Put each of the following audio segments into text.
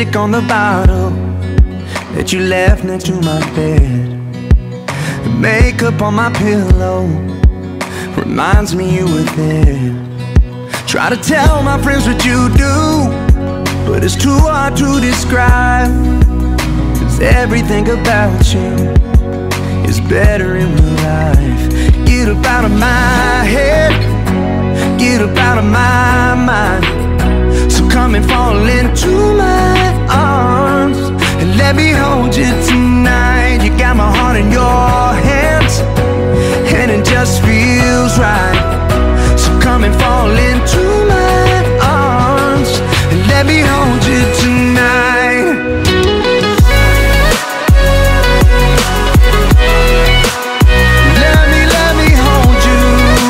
lipstick on the bottle that you left next to my bed. The makeup on my pillow reminds me you were there. Try to tell my friends what you do, but it's too hard to describe, 'cause everything about you is better in real life. Get up out of my head, get up out of my mind. So come and fall into my arms and let me hold you tonight. You got my heart in your hands, and it just feels right. So come and fall into my arms and let me hold you tonight. Let me hold you.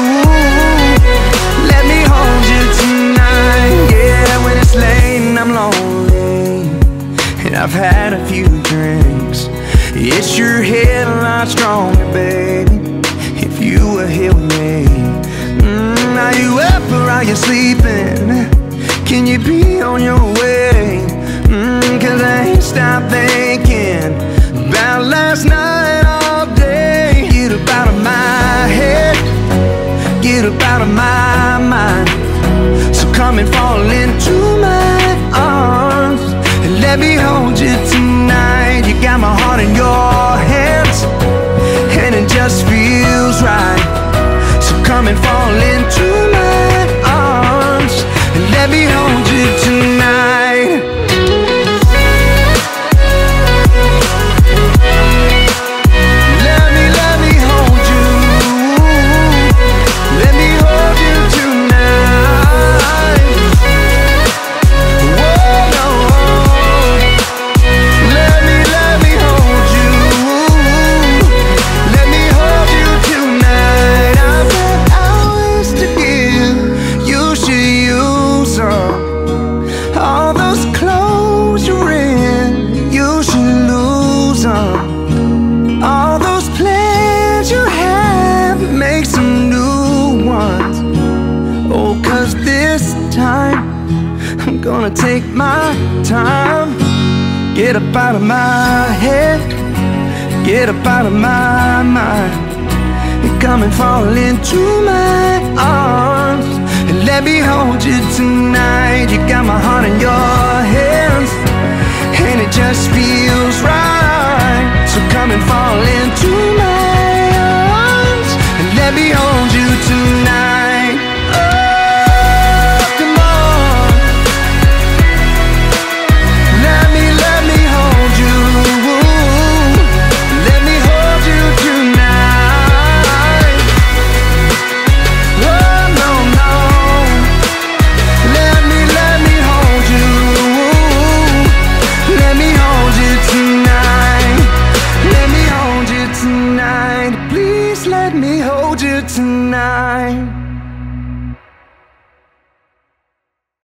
Let me hold you tonight. Yeah, when it's late and I'm lonely and I've had a few drinks, it sure hit a lot stronger, baby, if you were here with me. Are you up or are you sleeping? Can you be on your way? 'Cause I ain't stopped thinking about last night all day. Get up out of my head, get up out of my mind. So come and fall into my arms and let me hold you tonight. You got my heart in your hands, and it just feels right. So come and fall into my arms and let me hold you tonight. Let me hold you. Let me hold you tonight. Whoa, no. Let me hold you. Let me hold you tonight. I've got hours to give, you should use them. All those clothes you're in, you should lose them. All those plans you have, make some new ones. Oh, 'cause this time I'm gonna take my time. Get up out of my head, get up out of my mind. You come and fall into my arms and let me hold you tonight. You got my heart in your hands, and it just feels right. So come and fall into